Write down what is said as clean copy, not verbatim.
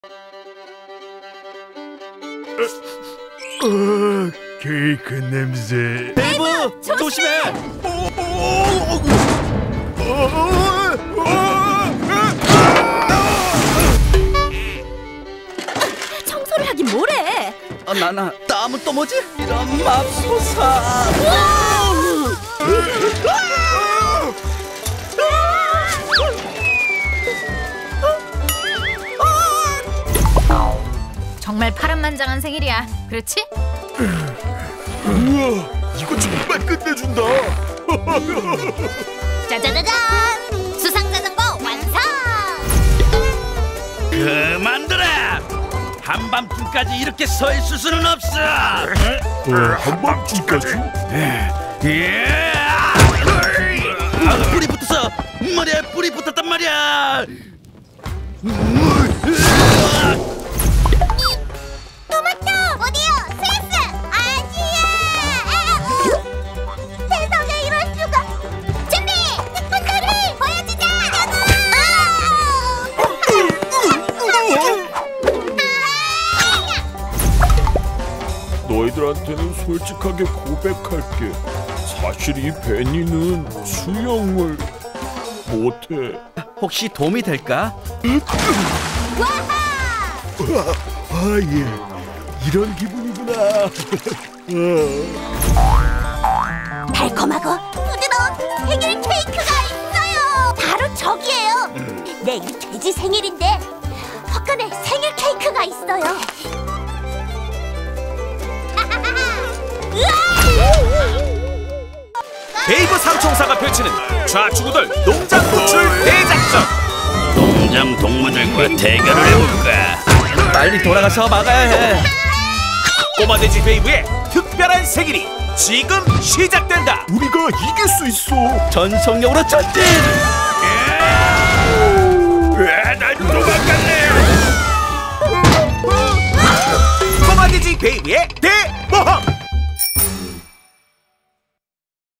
케이크 냄새. 데이브, 조심해. 청소를 하긴 뭐래. 나 땀은 또 뭐지? 이런 맙소사. 정말 파란만장한 생일이야. 그렇지? 우와, 이거 정말 끝내준다. 짜자자잔! 수상자전거 완성! 그만둬라! 한밤중까지 이렇게 서 있을 수는 없어! 한밤중까지? 불이 붙었어! 머리에 불이 붙었단 말이야! 토마토! 어디요? 스위스! 아시아! 세상에 이럴 수가! 준비! 특훈놀이 보여주자! 너희들한테는 솔직하게 고백할게. 사실 이 베니는 수영을 못해. 혹시 도움이 될까? 예. 이런 기분이구나. 달콤하고 부드러운 생일 케이크가 있어요! 바로 저기예요! 내일 돼지 생일인데 헛간에 생일 케이크가 있어요! 데이브 삼총사가 펼치는 좌충우돌 농장 구출 대작전. 농장 동무들과 대결을 해볼까? 빨리 돌아가서 막아야 해. 꼬마 돼지 베이브의 특별한 생일이 지금 시작된다. 우리가 이길 수 있어. 전속력으로 전진! 난 도망갈래! 꼬마 돼지 베이브의 대